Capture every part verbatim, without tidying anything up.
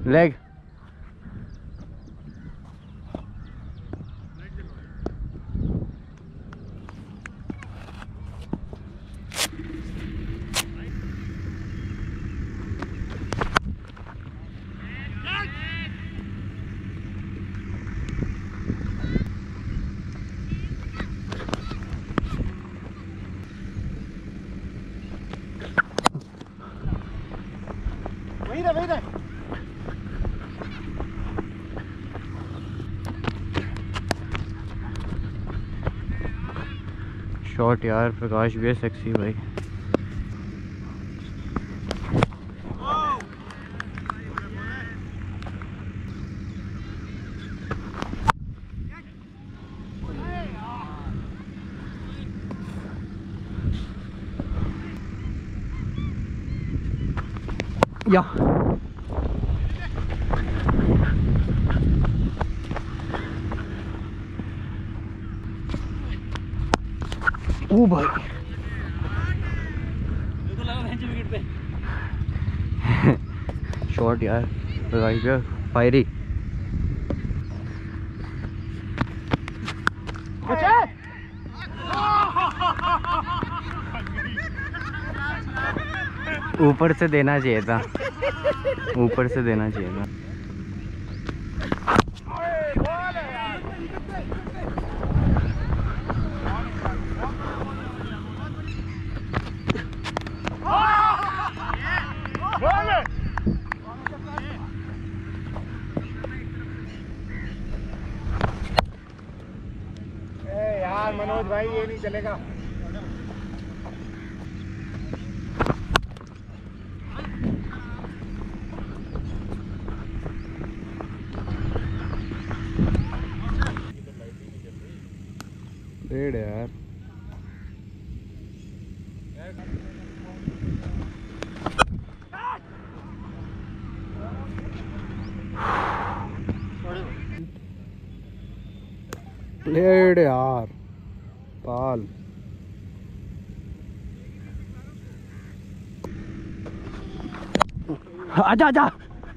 Leg वही रहे, वही रहे। शॉट यार, प्रकाश भी है सेक्सी भाई। या ओ भाई विकेट पे शॉट यार, प्रकाश भैया फायरी। ऊपर से देना चाहिए था, ऊपर से देना चाहिए था। यार मनोज भाई, ये नहीं चलेगा। डेढ़ यार, प्लेड यार, पाल। आजा आजा,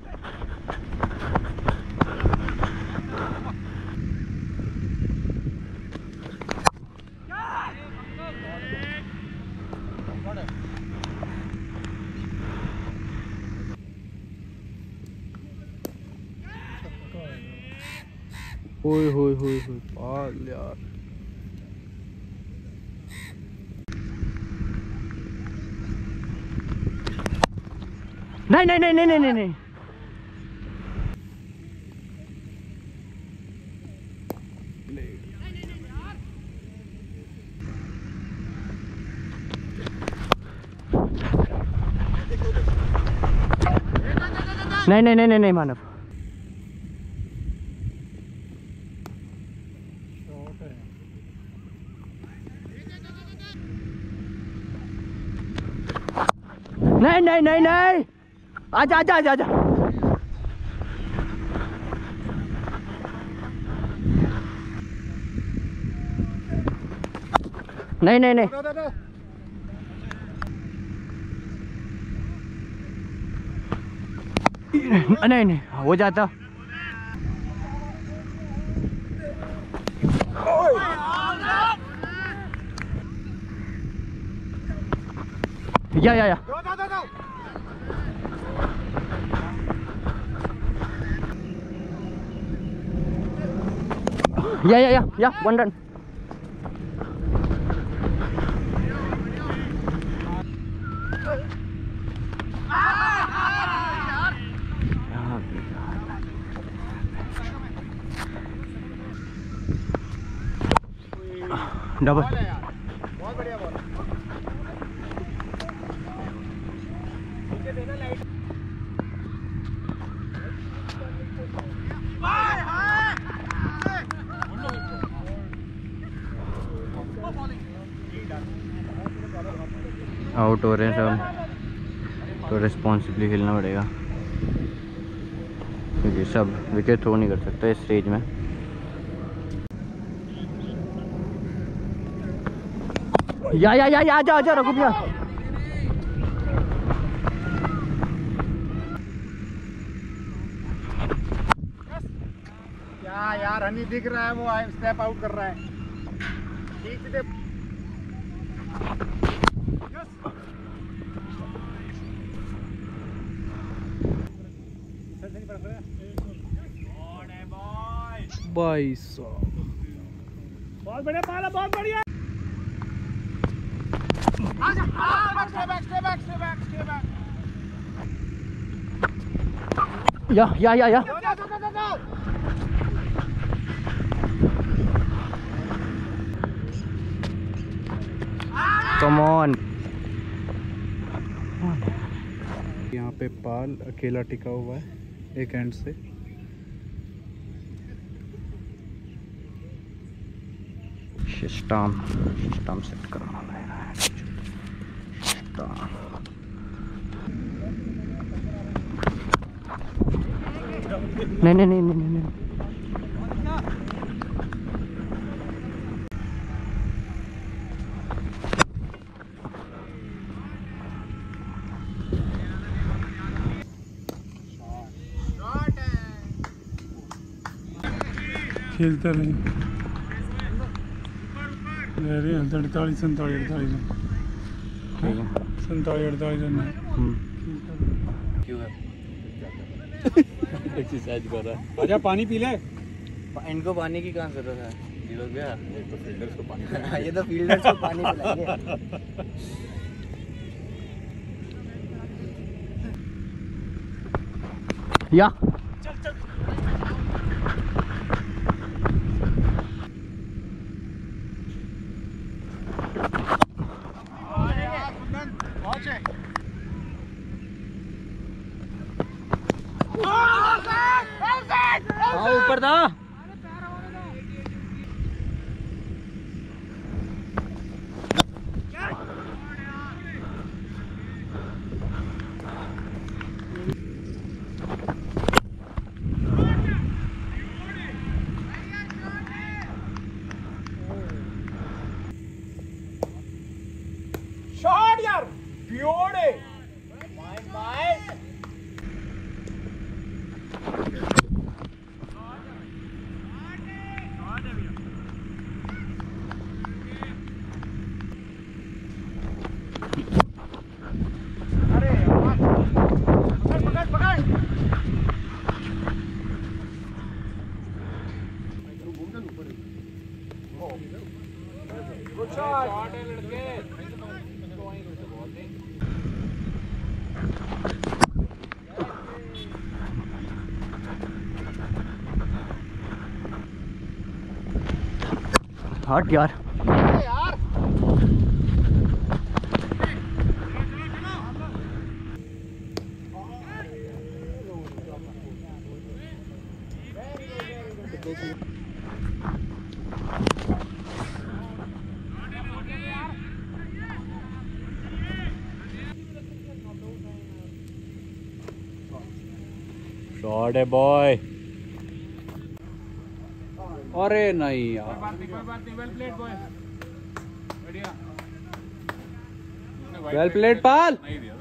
होय होय होय होय, पाल यार। नहीं नहीं नहीं नहीं नहीं नहीं नहीं नहीं नहीं नहीं नहीं नहीं मानव। नहीं नहीं नहीं नहीं, आजा आजा आजा आजा। नहीं नहीं नहीं नहीं नहीं, हो जाता। या या या या या या या वन रन। डबल। बहुत बढ़िया बॉल। नीचे देना लाइट। आउट हो रहे हैं सब, तो रिस्पॉन्सिबली खेलना पड़ेगा क्योंकि सब विकेट थ्रो नहीं कर सकते इस स्टेज में। या या या आजा आजा रघु भैया। रनी दिख रहा है, वो स्टेप आउट कर रहा है। खींच दे। भाई साहब बहुत बढ़िया पाला, बहुत बढ़िया। या या या या कम ऑन। यहाँ पे पाल अकेला टिका हुआ है एक एंड से। सिस्टम सिस्टम सेट करना पड़ेगा। सिस्टम नहीं नहीं नहीं नहीं नहीं खेलते रहे अड़तालीस सैंतालीस अड़तालीस सैंतालीस अड़तालीस रन क्यों है एक्सरसाइज कर रहा है। आजा पानी पी ले। इनको पानी की कहाँ जरूरत है? ये लोग गया, ये तो फील्डर्स को पानी ये तो फील्डर्स को पानी पिलाएंगे। या ऊपर था। शॉट यार, ब्यूटी। Mind mind. अरे पकड़ पकड़ पकड़। गुड शॉट है लड़के। हट यार। यार शॉट है बॉय। अरे नहीं यार, वेल प्लेड बॉय, बढ़िया। Well played pal. नहीं दिया।